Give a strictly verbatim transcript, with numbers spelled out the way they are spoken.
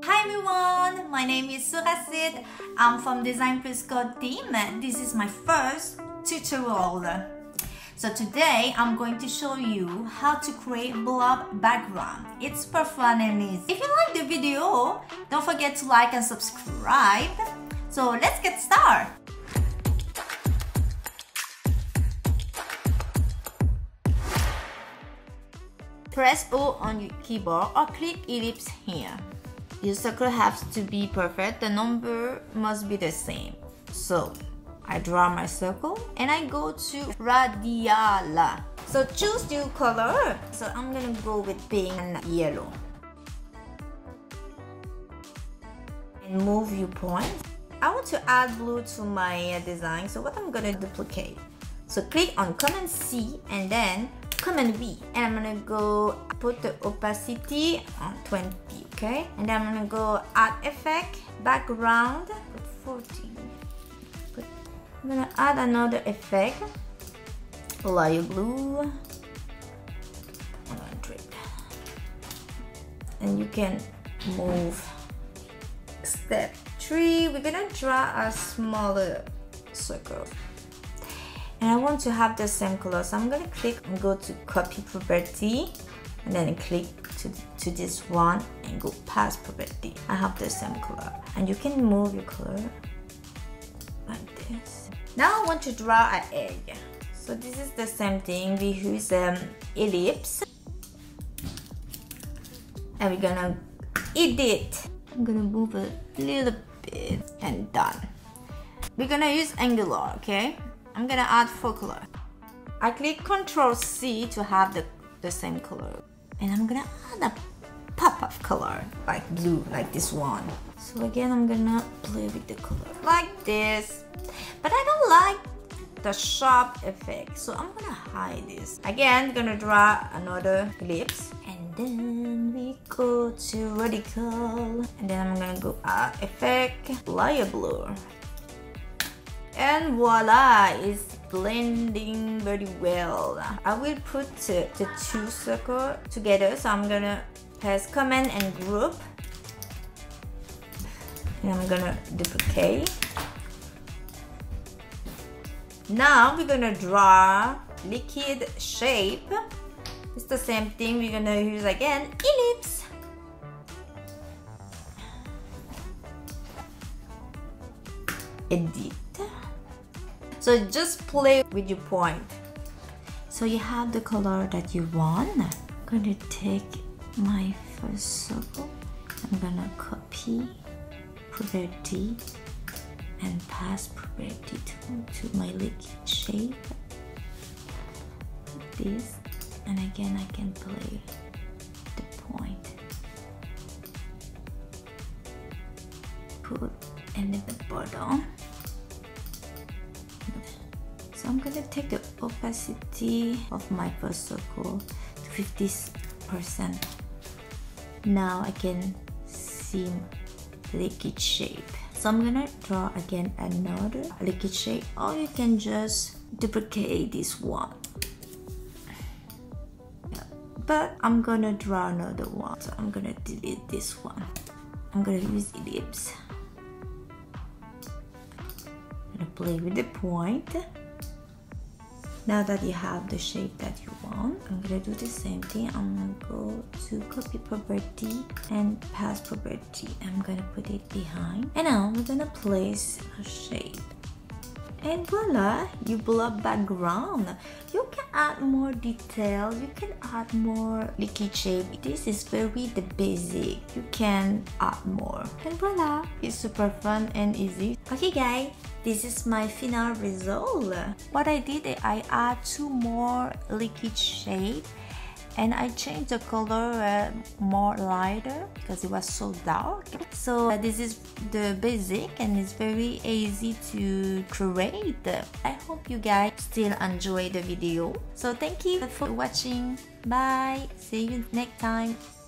Hi everyone, my name is Surasid. I'm from Design Plus Code team. This is my first tutorial. So today I'm going to show you how to create blob background. It's super fun and easy. If you like the video, don't forget to like and subscribe. So let's get started. Press O on your keyboard or click ellipse here. Your circle has to be perfect, the number must be the same. So I draw my circle and I go to radial. So choose your color. So I'm gonna go with pink and yellow. And move your point. I want to add blue to my design, so what I'm gonna duplicate. So click on Command C and then Command V, and I'm gonna go put the opacity on twenty, okay? And then I'm gonna go add effect, background, put forty. Put, I'm gonna add another effect, layer blue, one hundred. And you can move. Step three, we're gonna draw a smaller circle. And I want to have the same color, so I'm gonna click and go to copy property and then click to, to this one and go past property. I have the same color and you can move your color like this. Now I want to draw an egg. So this is the same thing. We use um, ellipse and we're gonna edit. I'm gonna move a little bit and done. We're gonna use angular, okay? I'm gonna add four color. I click Control C to have the, the same color. And I'm gonna add a pop of color, like blue, like this one. So again, I'm gonna play with the color, like this. But I don't like the sharp effect, so I'm gonna hide this. Again, gonna draw another ellipse. And then we go to radical. And then I'm gonna go add effect, layer blur. And voila, it's blending very well. I will put uh, the two circles together, so I'm gonna press Command and Group. And I'm gonna duplicate. Now we're gonna draw liquid shape. It's the same thing, we're gonna use again ellipse. Edit. So just play with your point. So you have the color that you want. I'm gonna take my first circle. I'm gonna copy property and pass property to, to my liquid shape. Like this. And again, I can play the point. Put and at the bottom. So I'm gonna take the opacity of my first circle to fifty percent. Now I can see liquid shape. So I'm gonna draw again another liquid shape, or you can just duplicate this one. But I'm gonna draw another one, so I'm gonna delete this one. I'm gonna use ellipse. I'm gonna play with the point. Now that you have the shape that you want, I'm gonna do the same thing. I'm gonna go to copy property and paste property. I'm gonna put it behind. And now we're gonna place a shape. And voila, you blob background. You can add more detail, you can add more liquid shape. This is very the basic. You can add more. And voila, it's super fun and easy. Okay guys, this is my final result. What I did, I add two more liquid shape and I changed the color uh, more lighter because it was so dark. So uh, this is the basic and it's very easy to create. I hope you guys still enjoy the video. So thank you for watching. Bye. See you next time.